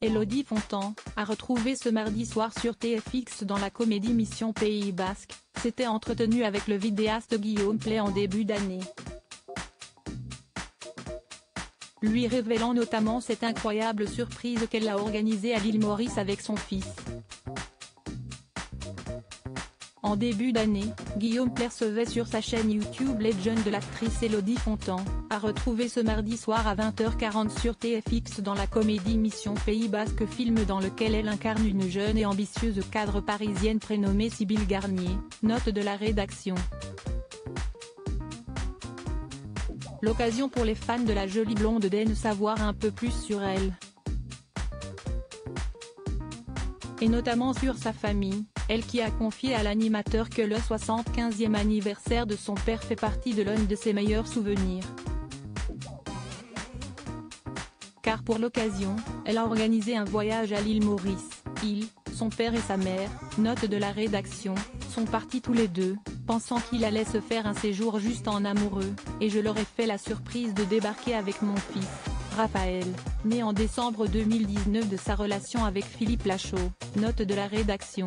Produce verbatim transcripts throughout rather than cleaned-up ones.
Élodie Fontan, a retrouvé ce mardi soir sur T F X dans la comédie Mission Pays Basque, s'était entretenue avec le vidéaste Guillaume Pley en début d'année. Lui révélant notamment cette incroyable surprise qu'elle a organisée à l'île Maurice avec son fils. En début d'année, Guillaume Pley recevait sur sa chaîne YouTube Legend de l'actrice Élodie Fontan, à retrouver ce mardi soir à vingt heures quarante sur T F X dans la comédie Mission Pays Basque, film dans lequel elle incarne une jeune et ambitieuse cadre parisienne prénommée Sybille Garnier, note de la rédaction. L'occasion pour les fans de la jolie blonde d'en savoir un peu plus sur elle. Et notamment sur sa famille, elle qui a confié à l'animateur que le soixante-quinzième anniversaire de son père fait partie de l'un de ses meilleurs souvenirs. Car pour l'occasion, elle a organisé un voyage à l'île Maurice. Il, son père et sa mère, note de la rédaction, sont partis tous les deux, pensant qu'il allait se faire un séjour juste en amoureux, et je leur ai fait la surprise de débarquer avec mon fils, Raphaël, né en décembre deux mille dix-neuf de sa relation avec Philippe Lachaud, note de la rédaction.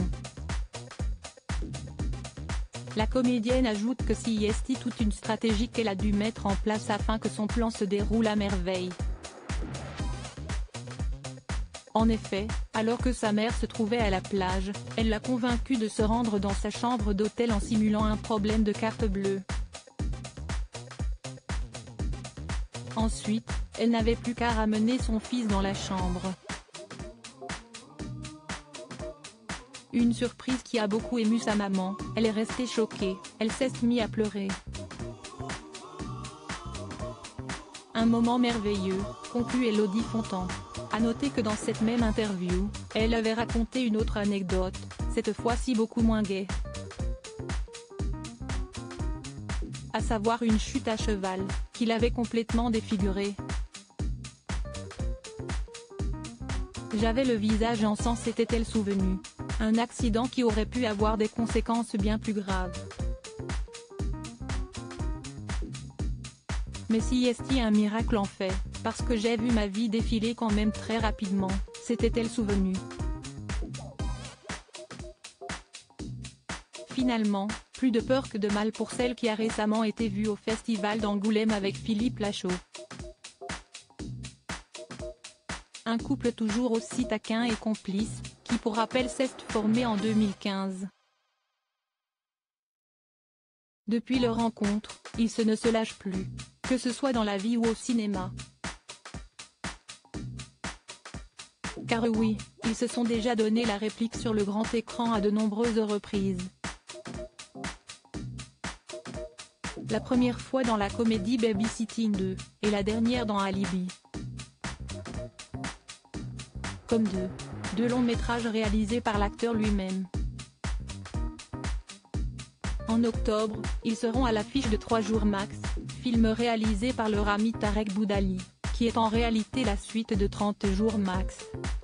La comédienne ajoute que s'y est toute une stratégie qu'elle a dû mettre en place afin que son plan se déroule à merveille. En effet, alors que sa mère se trouvait à la plage, elle l'a convaincue de se rendre dans sa chambre d'hôtel en simulant un problème de carte bleue. Ensuite, elle n'avait plus qu'à ramener son fils dans la chambre. Une surprise qui a beaucoup ému sa maman, elle est restée choquée, elle s'est mise à pleurer. Un moment merveilleux, conclut Élodie Fontan. À noter que dans cette même interview, elle avait raconté une autre anecdote, cette fois-ci beaucoup moins gaie. À savoir une chute à cheval, qui l'avait complètement défigurée. J'avais le visage en sang, s'était-elle souvenue. Un accident qui aurait pu avoir des conséquences bien plus graves. Mais si est-il un miracle en fait, parce que j'ai vu ma vie défiler quand même très rapidement, s'était-elle souvenue. Finalement, plus de peur que de mal pour celle qui a récemment été vue au festival d'Angoulême avec Philippe Lachaud. Un couple toujours aussi taquin et complice, qui pour rappel s'est formé en deux mille quinze. Depuis leur rencontre, ils se ne se lâchent plus, que ce soit dans la vie ou au cinéma. Car oui, ils se sont déjà donné la réplique sur le grand écran à de nombreuses reprises. La première fois dans la comédie Babysitting deux, et la dernière dans Alibi. Comme deux, deux longs métrages réalisés par l'acteur lui-même. En octobre, ils seront à l'affiche de trois jours max, film réalisé par leur ami Tarek Boudali, qui est en réalité la suite de trente jours max.